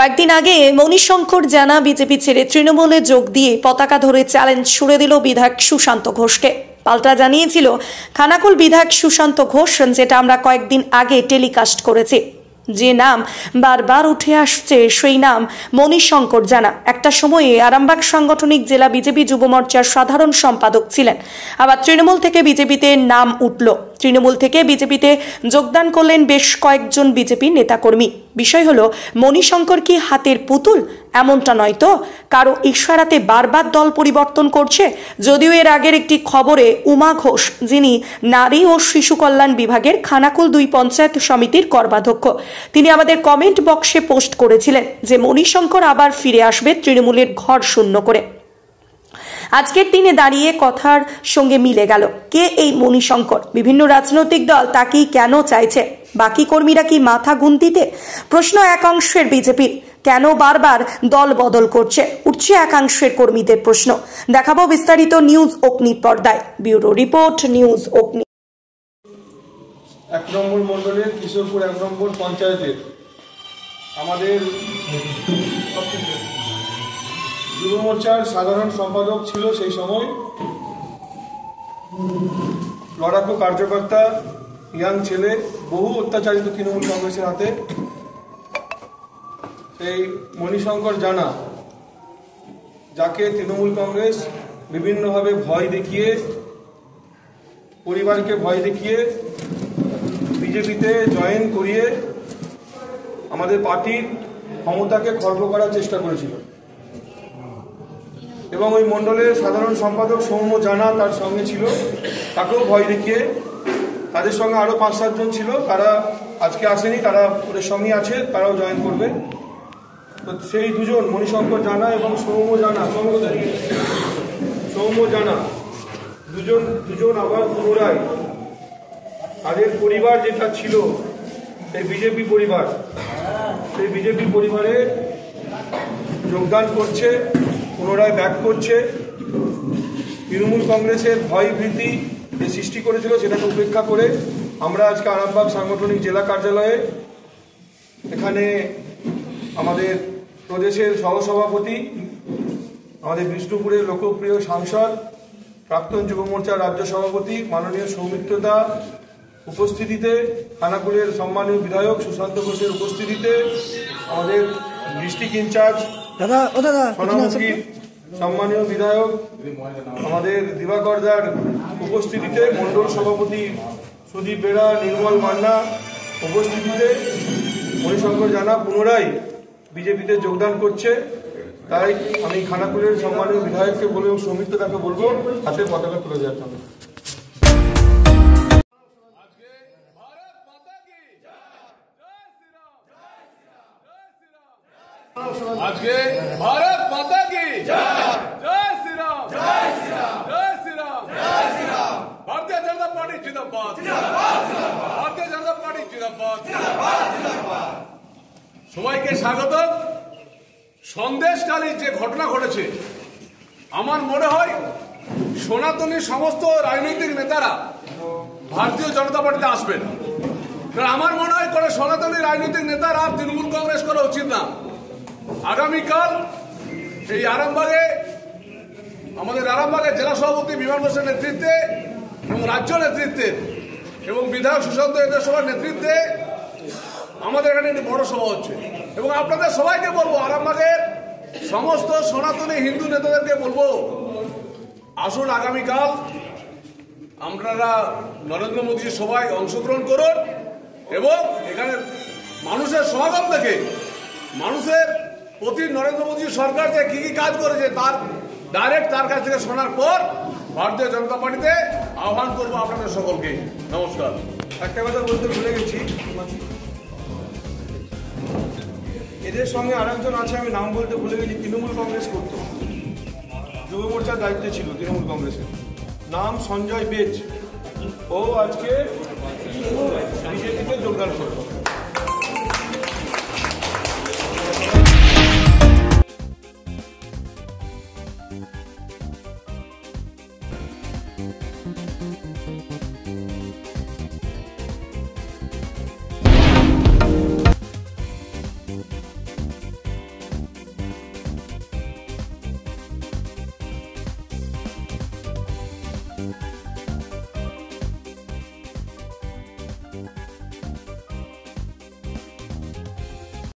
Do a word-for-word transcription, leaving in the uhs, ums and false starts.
কয়েকদিন আগে মণিশঙ্কর জানা বিজেপি ছেড়ে তৃণমূলে যোগ দিয়ে পতাকা ধরে চ্যালেঞ্জ ছুড়ে দিল বিধায়ক সুশান্ত ঘোষকে। পাল্টা জানিয়েছিল খানাকুল বিধায়ক সুশান্ত ঘোষ, যেটা আমরা কয়েকদিন আগে টেলিকাস্ট করেছি। যে নাম বারবার উঠে আসছে সেই নাম মণিশঙ্কর জানা। একটা সময়ে আরামবাগ সাংগঠনিক জেলা বিজেপি যুব মোর্চার সাধারণ সম্পাদক ছিলেন, আবার তৃণমূল থেকে বিজেপিতে নাম উঠল। তৃণমূল থেকে বিজেপিতে যোগদান করলেন বেশ কয়েকজন বিজেপি নেতাকর্মী। বিষয় হলো, মণিশঙ্কর কি হাতের পুতুল? এমনটা নয় তো, কারো ইশারাতে বারবার দল পরিবর্তন করছে। যদিও এর আগের একটি খবরে উমা ঘোষ, যিনি নারী ও শিশু কল্যাণ বিভাগের খানাকুল দুই পঞ্চায়েত সমিতির কর্মাধ্যক্ষ, তিনি আমাদের কমেন্ট বক্সে পোস্ট করেছিলেন যে মণিশঙ্কর আবার ফিরে আসবে তৃণমূলের ঘর শূন্য করে। আজকের দিনে দাঁড়িয়ে কথার সঙ্গে মিলে গেল। কে এই মণিশঙ্কর? বিভিন্ন রাজনৈতিক দল তাকেই কেন চাইছে? বাকি কর্মীরা কি মাথা গুনতিতে? প্রশ্ন একাংশের বিজেপির। কেন বারবার দল বদল করছে? উঠছে একাংশের কর্মীদের প্রশ্ন। দেখাবো বিস্তারিত নিউজ অগ্নি পর্দায়। ব্যুরো রিপোর্ট, নিউজ অগ্নি। এক নম্বর মন্ডলের কিশোরপুর এক নম্বর পঞ্চায়েতের আমাদের যুব মোর্চার সাধারণ সম্পাদক ছিল সেই সময়, লড়াকু কার্যকর্তা, ইয়াং ছেলে, বহু অত্যাচারিত তৃণমূল কংগ্রেসের হাতে। সেই মণিশঙ্কর জানা, যাকে তৃণমূল কংগ্রেস বিভিন্নভাবে ভয় দেখিয়ে, পরিবারকে ভয় দেখিয়ে বিজেপিতে জয়েন করিয়ে আমাদের পার্টির ক্ষমতাকে খর্ব করার চেষ্টা করেছিল। এবং ওই মণ্ডলের সাধারণ সম্পাদক সৌম্য জানা তার সঙ্গে ছিল, তাকেও ভয় দেখিয়ে, তাদের সঙ্গে আরও পাঁচ সাতজন ছিল, তারা আজকে আসেনি, তারা ওদের সঙ্গে আছে, তারাও জয়েন করবে। তো সেই দুজন মণিশঙ্কর জানা এবং সৌম্য জানা সৌম্য জানা দুজন দুজন আবার পুনরায় তাদের পরিবার যেটা ছিল, সেই বিজেপি পরিবার, সেই বিজেপি পরিবারে যোগদান করছে, পুনরায় ব্যাক করছে। তৃণমূল কংগ্রেসের ভয় ভীতি যে সৃষ্টি করেছিল সেটাকে উপেক্ষা করে আমরা আজকে আরামবাগ সাংগঠনিক জেলা কার্যালয়ে এখানে আমাদের প্রদেশের সহসভাপতি, আমাদের বিষ্ণুপুরের লোকপ্রিয় সাংসদ, প্রাক্তন যুব মোর্চার রাজ্য সভাপতি মাননীয় সৌমিত্র দা উপস্থিতিতে, খানাকুলের সম্মানীয় বিধায়ক সুশান্ত ঘোষের উপস্থিতিতে, আমাদের ডিস্ট্রিক্ট ইনচার্জ সোনামুখীর সম্মানীয় বিধায়ক আমাদের দিবাকর দার উপস্থিতিতে, মণ্ডল সভাপতি সুদীপ বেরা, নির্মল মান্না উপস্থিতিতে মণিশঙ্কর জানা পুনরায় বিজেপিতে যোগদান করছে। তাই আমি খানাকুলের সম্মানীয় বিধায়ককে বলবো, সৌমিত্র তাকে বলবো হাতে পতাকা তুলে দেওয়ার জন্য। আজকে ভারত মাতা কি জয়, জয় শ্রী রাম, জয় শ্রী রাম, জয় শ্রী রাম, জয় শ্রী রাম। ভারতীয় জনতা পার্টি জিন্দাবাদ, জিন্দাবাদ, জিন্দাবাদ। ভারতীয় জনতা পার্টি জিন্দাবাদ, জিন্দাবাদ, জিন্দাবাদ। সবাইকে স্বাগত। সন্দেশকালীন যে ঘটনা ঘটেছে, আমার মনে হয় সনাতনী সমস্ত রাজনৈতিক নেতারা ভারতীয় জনতা পার্টিতে আসবেন। কারণ আমার মনে হয় করে সনাতনী রাজনৈতিক নেতারা তৃণমূল কংগ্রেস করা উচিত না। আগামীকাল এই আরামবাগে, আমাদের আরামবাগের জেলা সভাপতি বিমান বসুর নেতৃত্বে এবং রাজ্য নেতৃত্বে এবং বিধায়ক সুশান্ত এদের সবার নেতৃত্বে আমাদের এখানে একটি বড় সভা হচ্ছে। এবং আপনাদের সবাইকে বলবো, আরামবাগের সমস্ত সনাতনী হিন্দু নেতাদেরকে বলবো, আসুন আগামীকাল আপনারা নরেন্দ্র মোদীর সভায় অংশগ্রহণ করুন এবং এখানে মানুষের সমাগম দেখে মানুষের প্রতি নরেন্দ্র মোদী সরকার যে কি কি কাজ করেছে তার ডাইরেক্ট তার কাছ থেকে শোনার পর ভারতীয় জনতা পার্টিতে আহ্বান করবো আপনাদের সকলকে। নমস্কার। একটা কথা বলতে ভুলে গেছি, এদের সঙ্গে আরেকজন আছে, আমি নাম বলতে ভুলে গেছি, তৃণমূল কংগ্রেস করতো, যুব মোর্চার দায়িত্বে ছিল তৃণমূল কংগ্রেসের, নাম সঞ্জয় বেজ। ও আজকে বিজেপিতে যোগদান করবে।